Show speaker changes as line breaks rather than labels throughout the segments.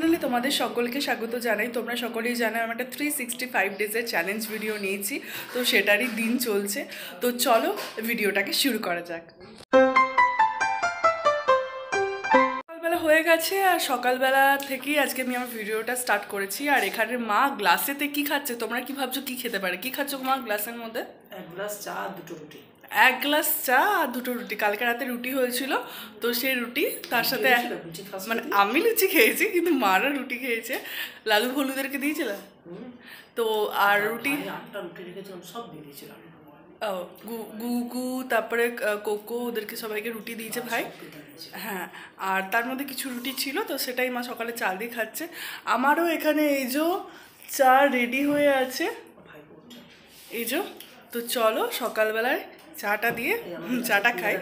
চ্যানেলে তোমাদের সকলকে স্বাগত জানাই। তোমরা সকলেই জানো আমি একটা 365 ডেজের চ্যালেঞ্জ ভিডিও নিয়েছি, তো সেটারই দিন চলছে। তো চলো ভিডিওটাকে শুরু করা যাক। সকালবেলা হয়ে গেছে আর সকালবেলা থেকেই আজকে আমি আমার ভিডিওটা স্টার্ট করেছি। আর এখানে মা গ্লাসেতে কি খাচ্ছে, তোমরা কি ভাবছো কি খেতে পারে? কি খাচ্ছ মা গ্লাসের মধ্যে?
এক গ্লাস চা আর দুটো রুটি।
এক গ্লাস চা আর দুটো রুটি। কালকে রাতে রুটি হয়েছিল, তো সেই রুটি তার সাথে মানে আমি লুচি খেয়েছি কিন্তু মারা রুটি খেয়েছে। লালু হলুদেরকে দিয়েছিলাম তো, আর রুটি
সব দিয়ে দিয়েছিলাম।
গুগু তারপরে কোকো ওদেরকে সবাইকে রুটি দিয়েছে ভাই। হ্যাঁ, আর তার মধ্যে কিছু রুটি ছিল, তো সেটাই মা সকালে চাল দিয়ে খাচ্ছে। আমারও এখানে এই যে চা রেডি হয়ে আছে, এই যে। তো চলো সকালবেলায় চাটা দিয়ে চাটা খাই।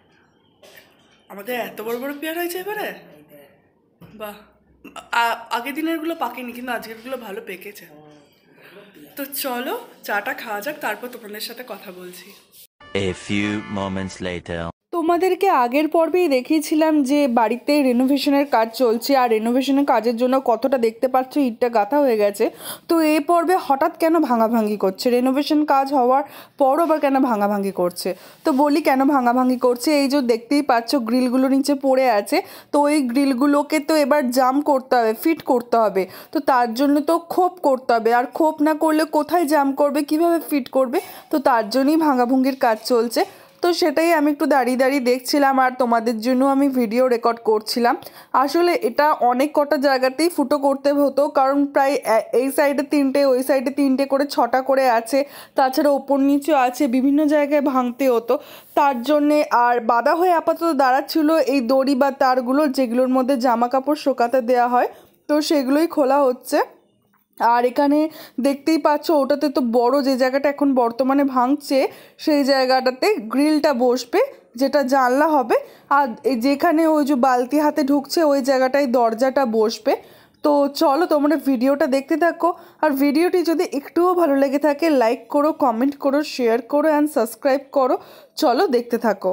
আমাদের এত বড় বড় পেয়ার হয়েছে এবারে, বাহ। আগের দিনেরগুলো পাকেনি কিন্তু আজকেরগুলো ভালো পেকেছে। তো চলো চাটা খাওয়া যাক, তারপর তোমাদের সাথে কথা বলছি।
A few moments later.
তোমাদেরকে আগের পর্বেই দেখিয়েছিলাম যে বাড়িতে রেনোভেশনের কাজ চলছে, আর রেনোভেশনের কাজের জন্য কতটা দেখতে পাচ্ছ ইটটা গাঁথা হয়ে গেছে। তো এই পর্বে হঠাৎ কেন ভাঙাভাঙি করছে? রেনোভেশন কাজ হওয়ার পরও আবার কেন ভাঙাভাঙি করছে? তো বলি কেন ভাঙাভাঙি করছে। এই যে দেখতেই পাচ্ছ গ্রিলগুলো নিচে পড়ে আছে, তো ওই গ্রিলগুলোকে তো এবার জাম করতে হবে, ফিট করতে হবে। তো তার জন্য তো খোপ করতে হবে, আর খোপ না করলে কোথায় জাম করবে, কিভাবে ফিট করবে? তো তার জন্যই ভাঙাভুঙ্গির কাজ চলছে। তো সেটাই আমি একটু দাঁড়িয়ে দাঁড়িয়ে দেখছিলাম, আর তোমাদের জন্য আমি ভিডিও রেকর্ড করছিলাম। আসলে এটা অনেক কটা জায়গাতেই ফুটো করতে হতো, কারণ প্রায় এই সাইডে 3টে, ওই সাইডে 3টে করে 6টা করে আছে, তাছাড়া ওপর নিচে আছে, বিভিন্ন জায়গায় ভাঙতে হতো। তার জন্যে আর বাধা হয়ে আপাতত দাঁড়াচ্ছিল এই দড়ি বা তারগুলো, যেগুলোর মধ্যে জামা কাপড় শোকাতে দেওয়া হয়, তো সেগুলোই খোলা হচ্ছে। আর এখানে দেখতেই পাচ্ছ ওটাতে তো বড় যে জায়গাটা এখন বর্তমানে ভাঙছে, সেই জায়গাটাতে গ্রিলটা বসবে, যেটা জানলা হবে। আর যেখানে ওই যে বালতি হাতে ঢুকছে ওই জায়গাটায় দরজাটা বসবে। তো চলো তোমরা ভিডিওটা দেখতে থাকো, আর ভিডিওটি যদি একটুও ভালো লেগে থাকে লাইক করো, কমেন্ট করো, শেয়ার করো অ্যান্ড সাবস্ক্রাইব করো। চলো দেখতে থাকো।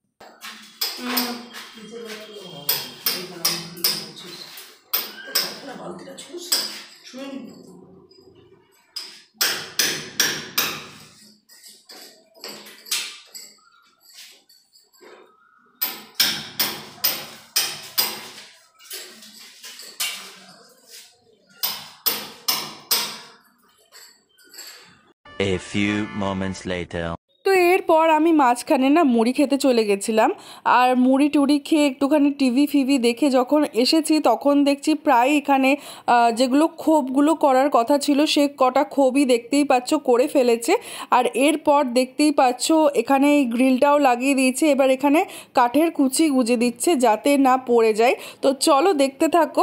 A few moments later.
তো এরপর আমি মাঝখানে না মুড়ি খেতে চলে গেছিলাম, আর মুড়ি টুড়ি খেয়ে একটুখানি টিভি ফিভি দেখে যখন এসেছি তখন দেখছি প্রায় এখানে যেগুলো খোপগুলো করার কথা ছিল সে কটা খোপই দেখতেই পাচ্ছ করে ফেলেছে। আর এরপর দেখতেই পাচ্ছ এখানে এই গ্রিলটাও লাগিয়ে দিয়েছে, এবার এখানে কাঠের কুচি গুঁজে দিচ্ছে যাতে না পড়ে যায়। তো চলো দেখতে থাকো।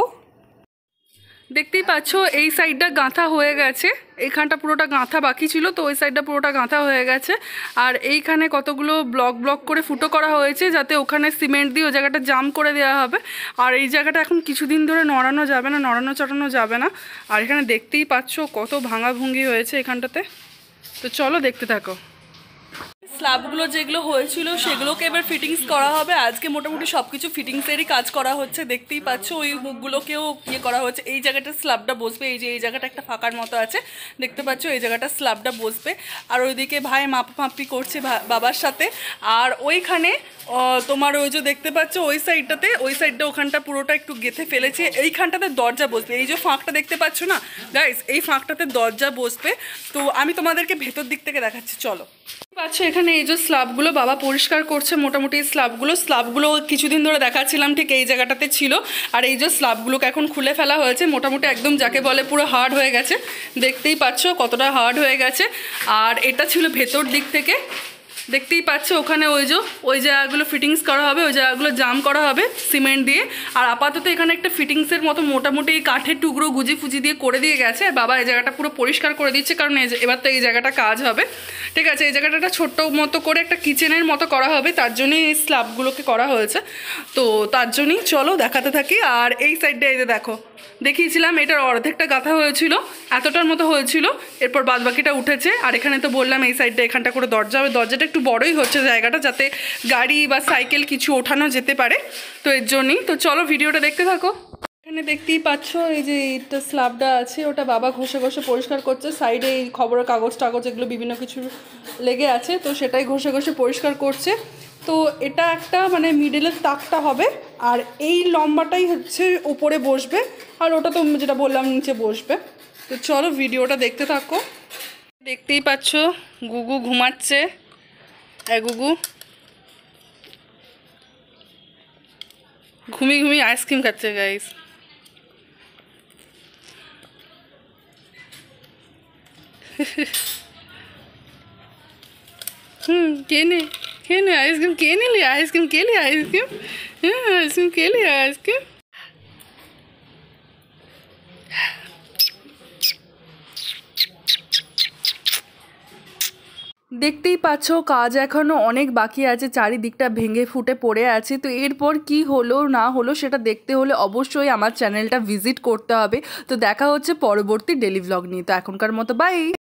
দেখতেই পাচ্ছ এই সাইডটা গাঁথা হয়ে গেছে, এইখানটা পুরোটা গাঁথা বাকি ছিল, তো ওই সাইডটা পুরোটা গাঁথা হয়ে গেছে। আর এইখানে কতগুলো ব্লক ব্লক করে ফুটো করা হয়েছে যাতে ওখানে সিমেন্ট দিয়ে ওই জায়গাটা জাম করে দেওয়া হবে। আর এই জায়গাটা এখন কিছুদিন ধরে নড়ানো যাবে না, নড়ানো চড়ানো যাবে না। আর এখানে দেখতেই পাচ্ছ কত ভাঙাভুঙ্গি হয়েছে এখানটাতে। তো চলো দেখতে থাকো। স্ল্যাবগুলো যেগুলো হয়েছিল সেগুলোকে এবার ফিটিংস করা হবে। আজকে মোটামুটি সব কিছু ফিটিংসেরই কাজ করা হচ্ছে, দেখতেই পাচ্ছ ওই হুকগুলোকেও ইয়ে করা হচ্ছে। এই জায়গাটা স্ল্যাবটা বসবে, এই যে এই জায়গাটা একটা ফাঁকার মতো আছে দেখতে পাচ্ছ, এই জায়গাটা স্ল্যাবটা বসবে। আর ওইদিকে ভাই মাপামাপি করছে বাবার সাথে। আর ওইখানে তোমার ওই যে দেখতে পাচ্ছ ওই সাইডটাতে, ওই সাইডটা ওখানটা পুরোটা একটু গেঁথে ফেলেছে। এইখানটাতে দরজা বসবে, এই যে ফাঁকটা দেখতে পাচ্ছ না গাইস, এই ফাঁকটাতে দরজা বসবে। তো আমি তোমাদেরকে ভেতর দিক থেকে দেখাচ্ছি, চলো। পাচ্ছ এখানে এই যে স্ল্যাবগুলো বাবা পরিষ্কার করছে, মোটামুটি স্ল্যাবগুলো কিছুদিন ধরে দেখাচ্ছিলাম ঠিক এই জায়গাটাতে ছিল। আর এই যে স্ল্যাবগুলোকে এখন খুলে ফেলা হয়েছে, মোটামুটি একদম যাকে বলে পুরো হার্ড হয়ে গেছে, দেখতেই পাচ্ছ কতটা হার্ড হয়ে গেছে। আর এটা ছিল ভেতর দিক থেকে, দেখতেই পাচ্ছ ওখানে ওই জায়গাগুলো ফিটিংস করা হবে, ওই জায়গাগুলো জাম করা হবে সিমেন্ট দিয়ে। আর আপাতত এখানে একটা ফিটিংসের মতো মোটামুটি কাঠের টুকরো গুজি ফুজি দিয়ে করে দিয়ে গেছে। আর বাবা এই জায়গাটা পুরো পরিষ্কার করে দিচ্ছে, কারণ এবার তো এই জায়গাটা কাজ হবে, ঠিক আছে। এই জায়গাটা একটা ছোট্ট মতো করে একটা কিচেনের মতো করা হবে, তার জন্যই এই স্ল্যাবগুলোকে করা হয়েছে। তো তার জন্যই চলো দেখাতে থাকি। আর এই সাইডটা এই যে দেখো দেখিয়েছিলাম, এটার অর্ধেকটা গাঁথা হয়েছিল, এতটার মতো হয়েছিল, এরপর বাদবাকিটা উঠেছে। আর এখানে তো বললাম এই সাইডটা এখানটা করে দরজা হবে, দরজাটা একটু বড়ই হচ্ছে জায়গাটা, যাতে গাড়ি বা সাইকেল কিছু ওঠানো যেতে পারে, তো এর জন্যই। তো চলো ভিডিওটা দেখতে থাকো। এখানে দেখতেই পাচ্ছ এই যে এইটা স্ল্যাবটা আছে, ওটা বাবা ঘষে ঘষে পরিষ্কার করছে। সাইডে এই খবরের কাগজ টাগজ এগুলো বিভিন্ন কিছু লেগে আছে, তো সেটাই ঘষে ঘষে পরিষ্কার করছে। তো এটা একটা মানে মিডলের তাকটা হবে, আর এই লম্বাটাই হচ্ছে উপরে বসবে, আর ওটা তো যেটা বললাম নিচে বসবে। তো চলো ভিডিওটা দেখতে থাকো। দেখতেই পাচ্ছ গুগু ঘুমাচ্ছে। গুগু ঘুমিয়ে ঘুমিয়ে আইসক্রিম খাচ্ছে গাইস। কে নে आइसक्रीम के नहीं लिया आइसक्रीम के लिए आइसक्रीम आइसक्रीम के लिए आइसक्रीम। দেখতেই পাচ্ছ কাজ এখনও অনেক বাকি আছে, চারিদিকটা ভেঙে ফুটে পড়ে আছে। তো এরপর কি হলো না হলো সেটা দেখতে হলে অবশ্যই আমার চ্যানেলটা ভিজিট করতে হবে। তো দেখা হচ্ছে পরবর্তী ডেলি ভ্লগ নিয়ে। তো এখনকার মতো বাই।